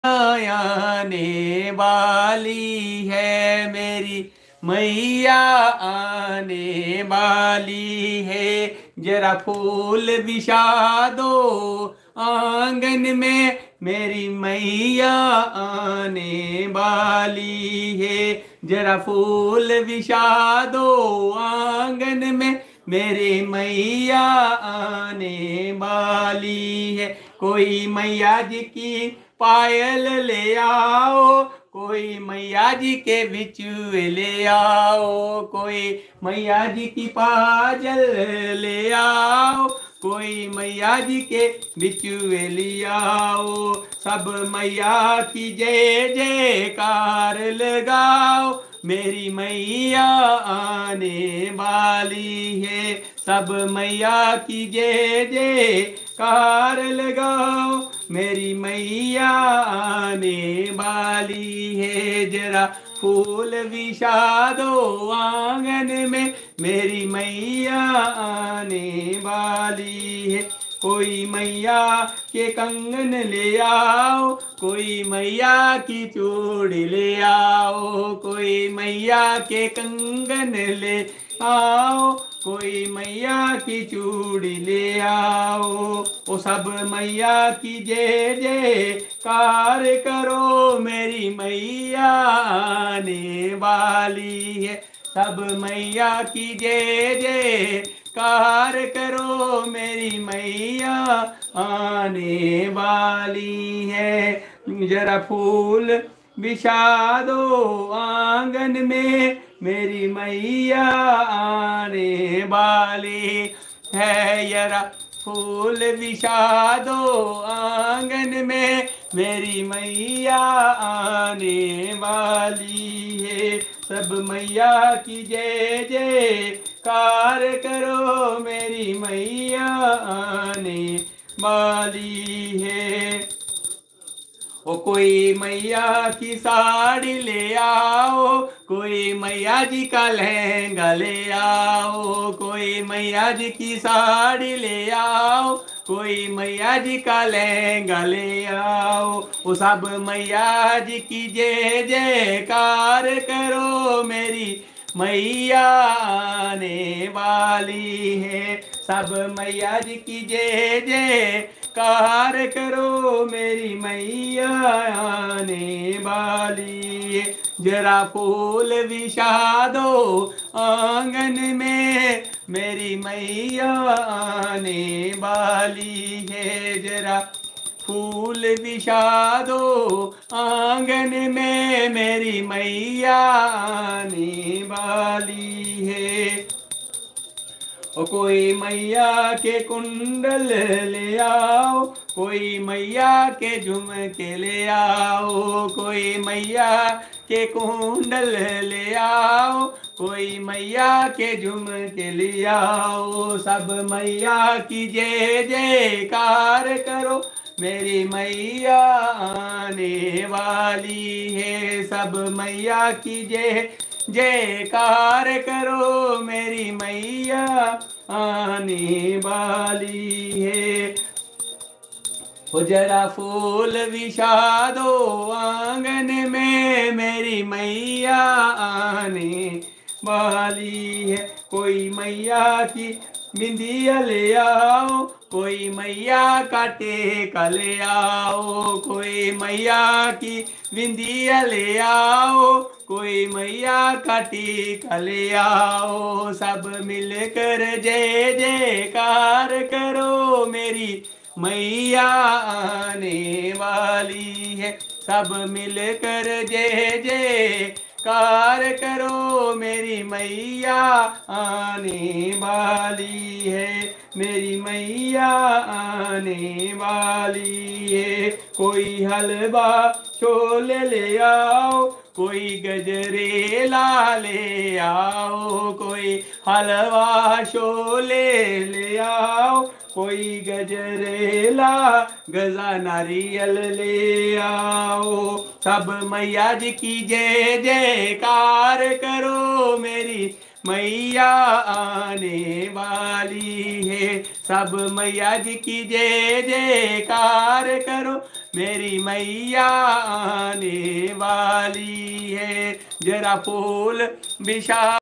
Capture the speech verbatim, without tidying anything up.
आने वाली है, मेरी मैया आने वाली है। जरा फूल बिछा दो आंगन में, मेरी मैया आने वाली है। जरा फूल बिछा दो आंगन में, मेरी मैया आने वाली है। कोई मैया जी की पायल ले आओ, कोई मैया जी के बिचुए ले आओ, कोई मैया जी की पायल ले आओ, कोई मैया जी के बिचुए ले आओ। सब मैया की जय जयकार लगाओ, मेरी मैया आने वाली है। सब मैया की जय जयकार लगाओ, मेरी मैया आने वाली है। जरा फूल बिछा दो आंगन में, मेरी मैया आने वाली है। कोई मैया के कंगन ले आओ, कोई मैया की चूड़ी ले आओ, कोई मैया के कंगन ले आओ, कोई मैया की चूड़ी ले आओ। ओ सब मैया की जय जयकार करो, मेरी मैया आने वाली है। सब मैया की जय जयकार करो, मेरी मैया आने वाली है। जरा फूल बिछा दो आंगन में, मेरी मैया आने वाली है। जरा फूल बिछा दो आंगन में, मेरी मैया आने वाली है। सब मैया की जय जयकार करो, मेरी मैया आने वाली है। ओ कोई मैया की साड़ी ले आओ, कोई मैया जी का लहंगा ले आओ, कोई मैया जी की साड़ी ले आओ, कोई मैया जी का लहंगा ले आओ। ओ सब मैया जी की जय जयकार करो, मेरी मैया आने वाली है। सब मैया जी की जय जयकार करो, मेरी मैया आने वाली है। जरा फूल बिछा दो आंगन में, मेरी मैया आने वाली है। जरा फूल बिछा दो आंगन में, मेरी मैया आने वाली है। ओ कोई मैया के कुंडल ले आओ, कोई मैया के झुमके ले आओ, कोई मैया के कुंडल ले आओ, कोई मैया के झुमके ले आओ। सब मैया की जय जयकार करो, मेरी मैया आने वाली है। सब मैया की जय जयकार करो, मेरी मैया आने वाली है। हो जरा फूल बिछा दो आंगन में, मेरी मैया आने वाली है। कोई मैया की बिंदिया ले आओ, कोई मैया का टेका ले आओ, कोई मैया की बिंदिया ले आओ, कोई मैया का टीका ले आओ। सब मिलकर जय जयकार करो, मेरी मैया आने वाली है। सब मिलकर जय जयकार करो, मेरी मैया आने वाली है। मेरी मैया आने वाली है। कोई हलवा छोले ले आओ, कोई गजरेला ले आओ, कोई हलवा छोले ले आओ, कोई गजरेला गजा नारियल ले आओ। सब मैया जी की जय जयकार करो, मेरी मैया आने वाली है। सब मैया जी की जय जयकार करो, मेरी मैया आने वाली है, जरा फूल बिछा